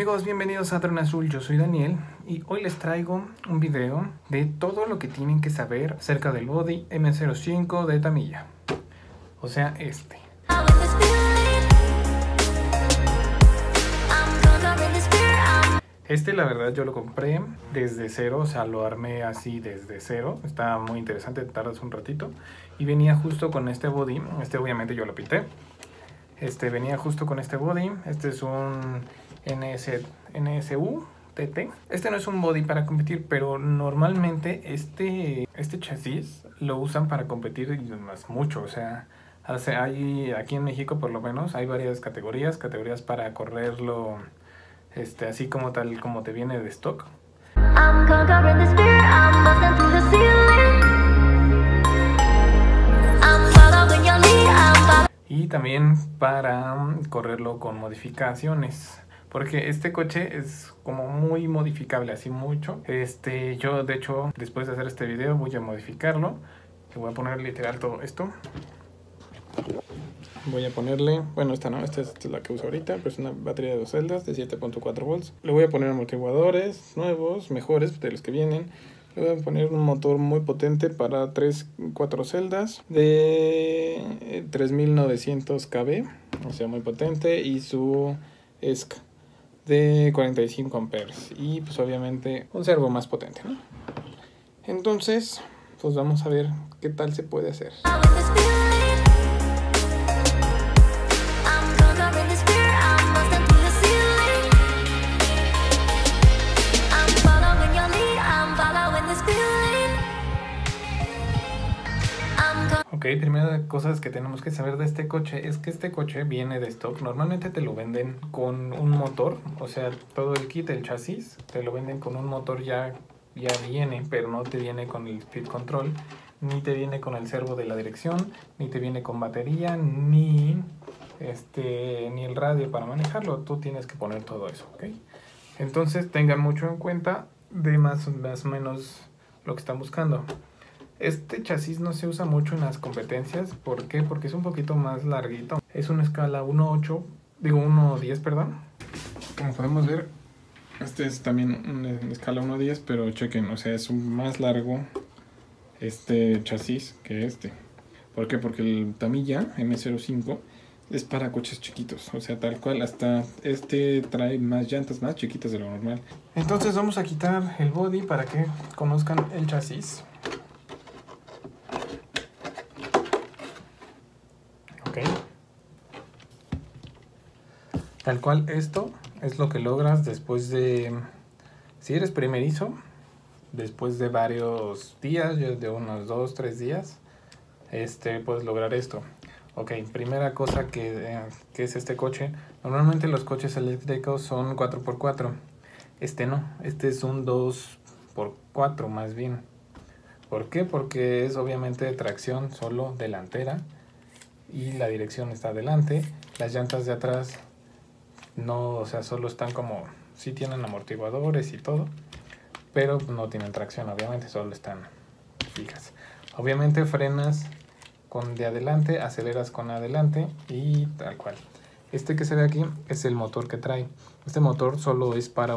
Amigos, bienvenidos a Dron Azul, yo soy Daniel y hoy les traigo un video de todo lo que tienen que saber acerca del body M05 de Tamiya. O sea, este. Este la verdad yo lo compré desde cero, o sea lo armé así desde cero. Está muy interesante, tardas un ratito. Y venía justo con este body, obviamente yo lo pinté. Venía justo con este body, este es un NSU TT. Este no es un body para competir, pero normalmente este chasis lo usan para competir más mucho. O sea, hay, aquí en México por lo menos hay varias categorías para correrlo así como tal como te viene de stock. Y también para correrlo con modificaciones, porque este coche es como muy modificable, así mucho. Yo de hecho después de hacer este video voy a modificarlo. Le voy a poner literal todo esto. Voy a ponerle, bueno, esta es la que uso ahorita, pero es una batería de 2 celdas de 7.4 volts. Le voy a poner amortiguadores nuevos, mejores de los que vienen. Le voy a poner un motor muy potente para 4 celdas de 3900 kb, o sea muy potente, y su ESC de 45 amperes y pues obviamente un servo más potente, ¿no? Entonces pues vamos a ver qué tal se puede hacer. Ok, primera cosa que tenemos que saber de este coche es que este coche viene de stock. Normalmente te lo venden con un motor, o sea, todo el kit, el chasis, te lo venden con un motor ya viene, pero no te viene con el speed control, ni te viene con el servo de la dirección, ni te viene con batería, ni el radio para manejarlo. Tú tienes que poner todo eso, ¿ok? Entonces tengan mucho en cuenta de más o menos lo que están buscando. Este chasis no se usa mucho en las competencias. ¿Por qué? Porque es un poquito más larguito. Es una escala 1.10, perdón. Como podemos ver, este es también una escala 1.10, pero chequen, o sea, es más largo este chasis que este. ¿Por qué? Porque el Tamiya M05 es para coches chiquitos, o sea, tal cual, hasta trae más llantas más chiquitas de lo normal. Entonces vamos a quitar el body para que conozcan el chasis. Okay. Tal cual, esto es lo que logras después de, si eres primerizo, después de varios días, de unos 2-3 días, puedes lograr esto. Ok, primera cosa que es este coche. Normalmente los coches eléctricos son 4x4. Este no, este es un 2x4 más bien. ¿Por qué? Porque es obviamente tracción solo delantera. Y la dirección está adelante. Las llantas de atrás no, o sea, solo están como, sí tienen amortiguadores y todo, pero no tienen tracción, obviamente, solo están fijas. Obviamente frenas con de adelante, aceleras con adelante y tal cual. Este que se ve aquí es el motor que trae. Este motor solo es para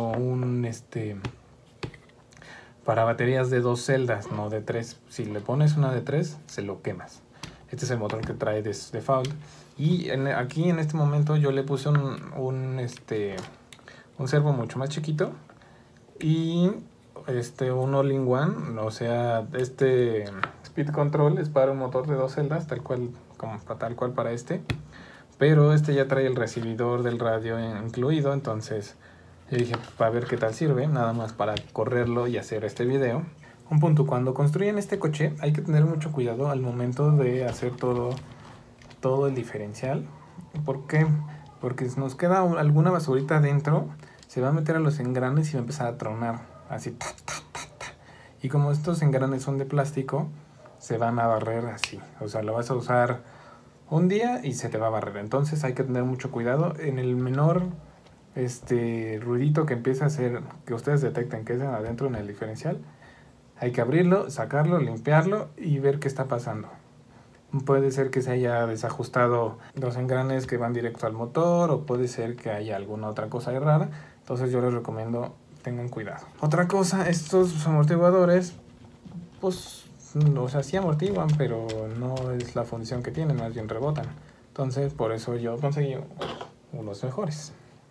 para baterías de 2 celdas, no de 3. Si le pones una de 3, se lo quemas. Este es el motor que trae de default. Y aquí en este momento yo le puse un servo mucho más chiquito. Y un all-in-one. O sea, speed control es para un motor de 2 celdas, tal cual para este. Pero ya trae el recibidor del radio incluido. Entonces yo dije, para ver qué tal sirve. Nada más para correrlo y hacer este video. Un punto, cuando construyen este coche hay que tener mucho cuidado al momento de hacer todo el diferencial. ¿Por qué? Porque si nos queda alguna basurita adentro, se va a meter a los engranes y va a empezar a tronar, así ta, ta, ta, ta. Y como estos engranes son de plástico, se van a barrer así. O sea, lo vas a usar un día y se te va a barrer. Entonces hay que tener mucho cuidado. En el menor ruidito que empieza a hacer, que ustedes detecten que es adentro en el diferencial, hay que abrirlo, sacarlo, limpiarlo y ver qué está pasando. Puede ser que se haya desajustado los engranes que van directo al motor, o puede ser que haya alguna otra cosa rara Entonces yo les recomiendo tengan cuidado. Otra cosa, estos amortiguadores, pues, o sea, sí amortiguan, pero no es la función que tienen, más bien rebotan. Entonces por eso yo conseguí unos mejores.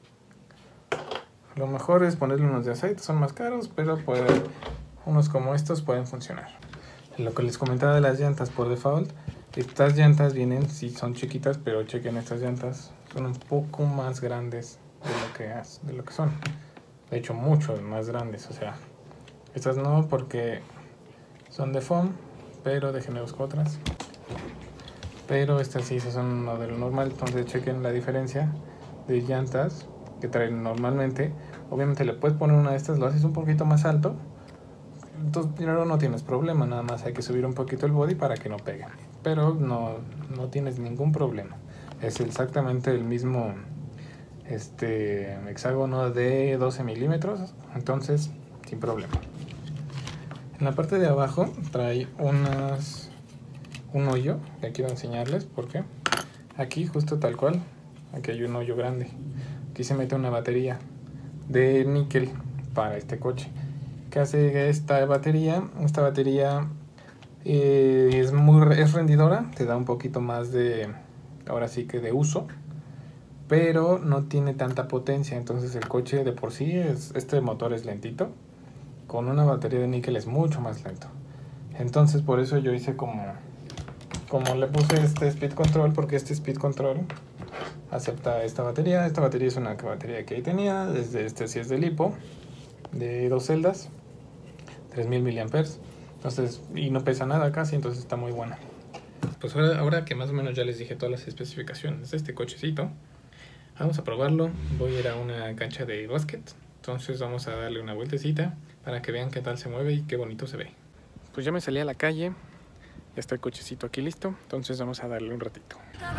Lo mejor es ponerle unos de aceite, son más caros, pero unos como estos pueden funcionar. Lo que les comentaba de las llantas por default, estas llantas vienen, sí son chiquitas, pero chequen estas llantas, son un poco más grandes de lo que son. De hecho, mucho más grandes, o sea, estas no porque son de foam, pero déjenme buscar otras. Pero estas sí son un modelo normal, entonces chequen la diferencia de llantas que traen normalmente. Obviamente le puedes poner una de estas, lo haces un poquito más alto, entonces primero no tienes problema, nada más hay que subir un poquito el body para que no pegue, pero no tienes ningún problema. Es exactamente el mismo hexágono de 12 milímetros, entonces sin problema. En la parte de abajo trae un hoyo que quiero enseñarles porque aquí justo tal cual, aquí hay un hoyo grande. Aquí se mete una batería de níquel para este coche. ¿Qué hace esta batería? Esta batería es rendidora, te da un poquito más de, ahora sí que de uso, pero no tiene tanta potencia. Entonces el coche de por sí, este motor es lentito, con una batería de níquel es mucho más lento. Entonces por eso yo hice como le puse este speed control, porque este speed control acepta esta batería. Esta batería es una batería que ahí tenía, desde sí es de lipo, de 2 celdas, 3000 miliamperes, entonces, y no pesa nada casi, entonces está muy buena. Pues ahora que más o menos ya les dije todas las especificaciones de este cochecito, vamos a probarlo. Voy a ir a una cancha de básquet, entonces vamos a darle una vueltecita para que vean qué tal se mueve y qué bonito se ve. Pues ya me salí a la calle, ya está el cochecito aquí listo, entonces vamos a darle un ratito.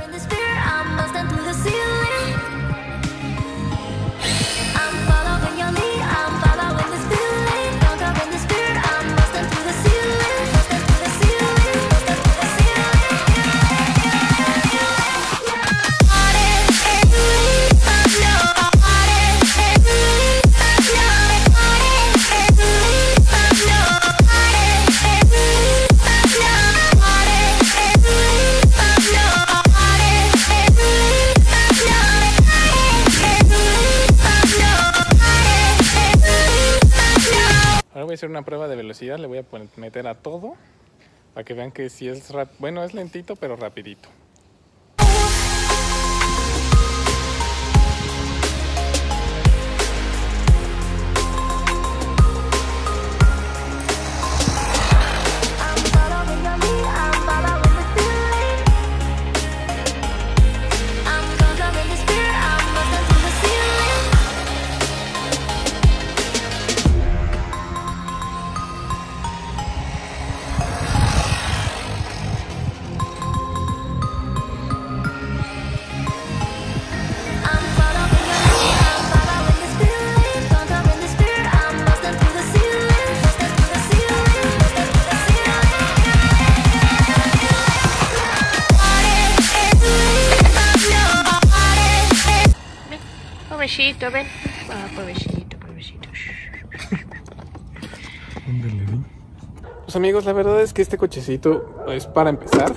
Voy a hacer una prueba de velocidad, le voy a meter a todo para que vean que si es bueno, es lentito pero rapidito. Pobrecito, ven. Ah, pobrecito. Pues amigos, la verdad es que este cochecito es para empezar.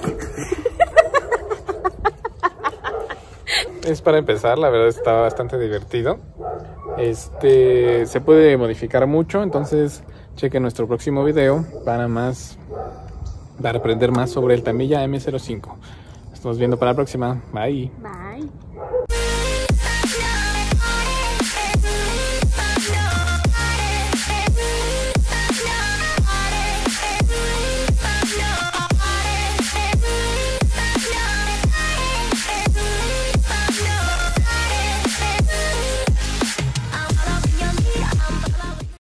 Es para empezar, la verdad está bastante divertido. Se puede modificar mucho, entonces chequen nuestro próximo video para aprender más sobre el Tamiya M05. Nos estamos viendo para la próxima. Bye. Bye.